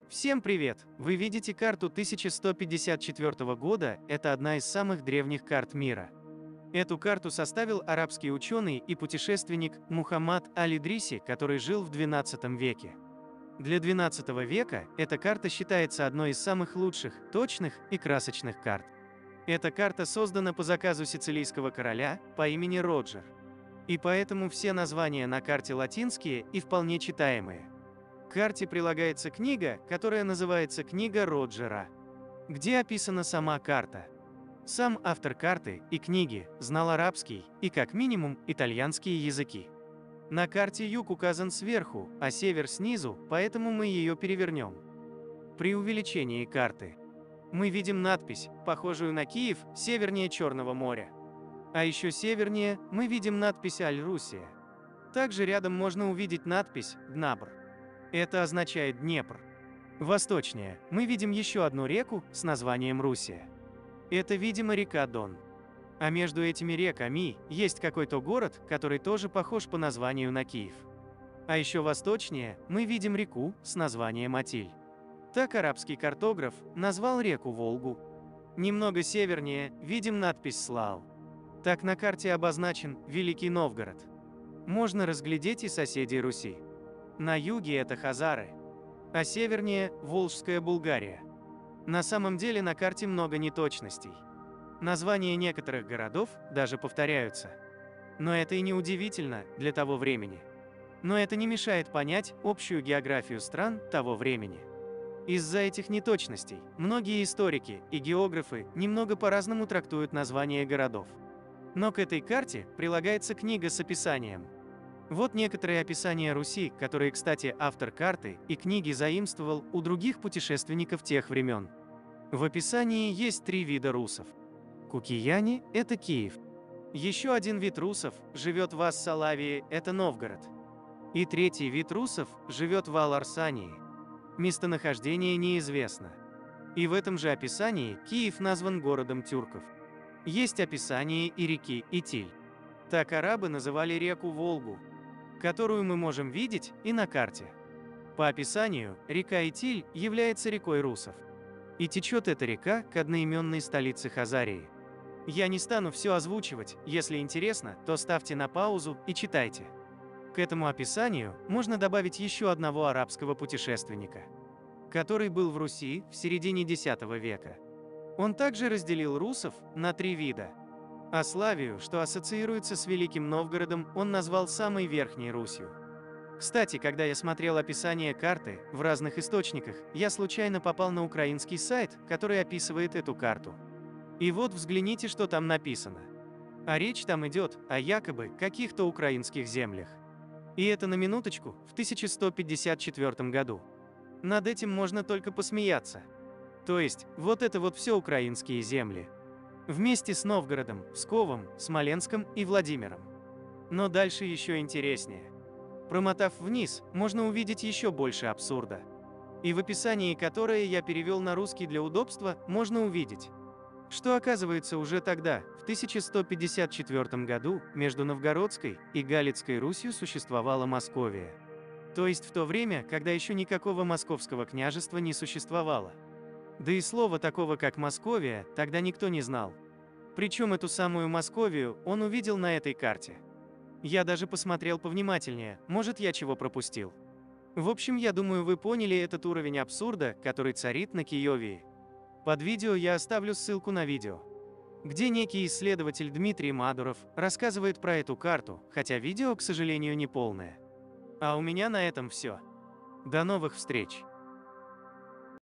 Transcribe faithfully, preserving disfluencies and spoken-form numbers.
Всем привет! Вы видите карту тысяча сто пятьдесят четвёртого года, это одна из самых древних карт мира. Эту карту составил арабский ученый и путешественник Мухаммад аль-Идриси, который жил в двенадцатом веке. Для двенадцатого века эта карта считается одной из самых лучших, точных и красочных карт. Эта карта создана по заказу сицилийского короля по имени Роджер. И поэтому все названия на карте латинские и вполне читаемые. К карте прилагается книга, которая называется «Книга Роджера», где описана сама карта. Сам автор карты и книги знал арабский и, как минимум, итальянские языки. На карте юг указан сверху, а север снизу, поэтому мы ее перевернем. При увеличении карты мы видим надпись, похожую на Киев, севернее Черного моря. А еще севернее мы видим надпись «Аль-Русия». Также рядом можно увидеть надпись «Днабр». Это означает Днепр. Восточнее мы видим еще одну реку с названием Русия. Это, видимо, река Дон. А между этими реками есть какой-то город, который тоже похож по названию на Киев. А еще восточнее мы видим реку с названием Атиль. Так арабский картограф назвал реку Волгу. Немного севернее видим надпись Слау. Так на карте обозначен Великий Новгород. Можно разглядеть и соседей Руси. На юге это хазары, а севернее – Волжская Булгария. На самом деле на карте много неточностей. Названия некоторых городов даже повторяются. Но это и не удивительно для того времени. Но это не мешает понять общую географию стран того времени. Из-за этих неточностей многие историки и географы немного по-разному трактуют названия городов. Но к этой карте прилагается книга с описанием. Вот некоторые описания Руси, которые, кстати, автор карты и книги заимствовал у других путешественников тех времен. В описании есть три вида русов. Кукияне – это Киев. Еще один вид русов живет в Ас-Салавии – это Новгород. И третий вид русов живет в Ал-Арсании. Местонахождение неизвестно. И в этом же описании Киев назван городом тюрков. Есть описание и реки Итиль. Так арабы называли реку Волгу, которую мы можем видеть и на карте. По описанию, река Итиль является рекой русов. И течет эта река к одноименной столице Хазарии. Я не стану все озвучивать, если интересно, то ставьте на паузу и читайте. К этому описанию можно добавить еще одного арабского путешественника, который был в Руси в середине десятого века. Он также разделил русов на три вида. А Славию, что ассоциируется с Великим Новгородом, он назвал самой Верхней Русью. Кстати, когда я смотрел описание карты в разных источниках, я случайно попал на украинский сайт, который описывает эту карту. И вот взгляните, что там написано. А речь там идет о якобы каких-то украинских землях. И это на минуточку в тысяча сто пятьдесят четвёртом году. Над этим можно только посмеяться. То есть, вот это вот все украинские земли. Вместе с Новгородом, Псковом, Смоленском и Владимиром. Но дальше еще интереснее. Промотав вниз, можно увидеть еще больше абсурда. И в описании, которое я перевел на русский для удобства, можно увидеть, что оказывается уже тогда, в тысяча сто пятьдесят четвёртом году, между Новгородской и Галицкой Русью существовала Московия. То есть в то время, когда еще никакого московского княжества не существовало. Да и слова такого, как Московия, тогда никто не знал. Причем эту самую Московию он увидел на этой карте. Я даже посмотрел повнимательнее, может, я чего пропустил. В общем, я думаю, вы поняли этот уровень абсурда, который царит на Киеве. Под видео я оставлю ссылку на видео, где некий исследователь Дмитрий Мадуров рассказывает про эту карту, хотя видео, к сожалению, не полное. А у меня на этом все. До новых встреч!